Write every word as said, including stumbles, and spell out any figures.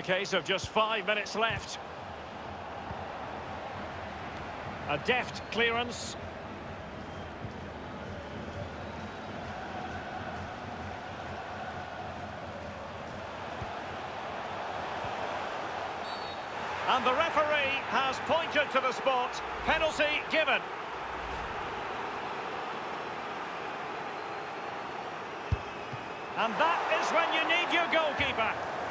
A case of just five minutes left. A deft clearance. And the referee has pointed to the spot. Penalty given. And that is when you need your goalkeeper.